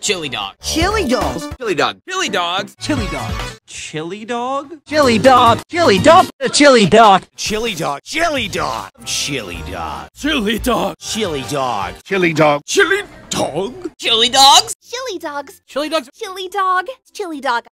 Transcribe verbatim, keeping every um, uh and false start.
Chili dog. Chili dogs. Chili dog. Chili dogs. Chili dogs. Chili dog. Chili dog. Chili dog. Chili dog. Chili dog. Chili dog. Chili dog. Chili dog. Chili dog. Chili dog. Chili dog. Chili dogs. Chili dogs. Chili dogs. Chili dog. Chili dog.